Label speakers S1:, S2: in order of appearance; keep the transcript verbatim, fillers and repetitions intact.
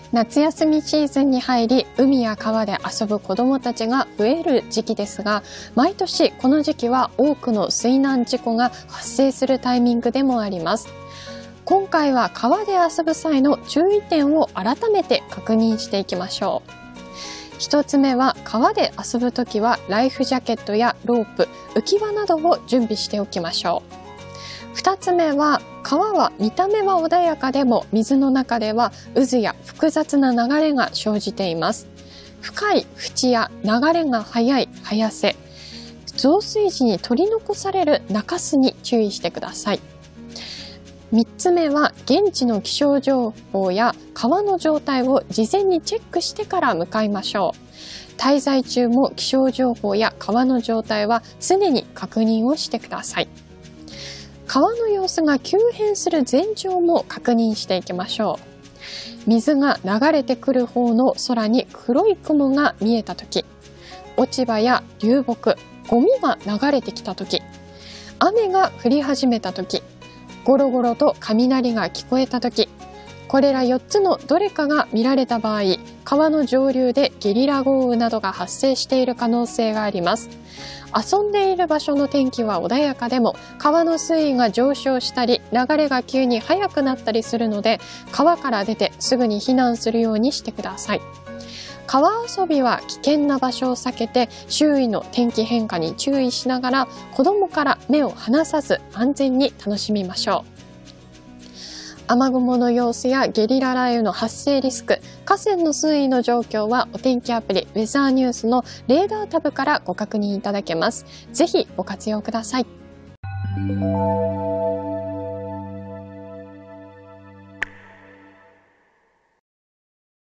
S1: 夏休みシーズンに入り、海や川で遊ぶ子どもたちが増える時期ですが、毎年この時期は多くの水難事故が発生するタイミングでもあります。今回は川で遊ぶ際の注意点を改めて確認していきましょう。一つ目は、川で遊ぶときはライフジャケットやロープ、浮き輪などを準備しておきましょう。二つ目は、川は見た目は穏やかでも水の中では渦や複雑な流れが生じています。深い淵や流れが速い早瀬、増水時に取り残される中州に注意してください。三つ目は、現地の気象情報や川の状態を事前にチェックしてから向かいましょう。滞在中も気象情報や川の状態は常に確認をしてください。川の様子が急変する前兆も確認していきましょう。水が流れてくる方の空に黒い雲が見えたとき、落ち葉や流木、ゴミが流れてきたとき、雨が降り始めたとき、ゴロゴロと雷が聞こえたとき、これらよっつのどれかが見られた場合、川の上流でゲリラ豪雨などが発生している可能性があります。遊んでいる場所の天気は穏やかでも、川の水位が上昇したり、流れが急に速くなったりするので、川から出てすぐに避難するようにしてください。川遊びは危険な場所を避けて、周囲の天気変化に注意しながら、子供から目を離さず安全に楽しみましょう。雨雲の様子やゲリラ雷雨の発生リスク、河川の水位の状況はお天気アプリウェザーニュースのレーダータブからご確認いただけます。ぜひご活用ください。